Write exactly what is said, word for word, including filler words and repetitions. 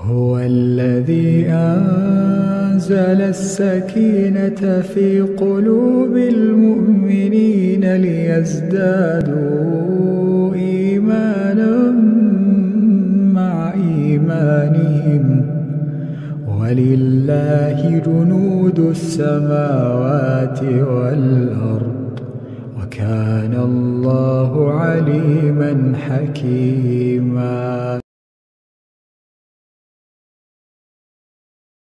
هو الذي أنزل السكينة في قلوب المؤمنين ليزدادوا إيمانا مع إيمانهم ولله جنود السماوات والأرض وكان الله عليما حكيما.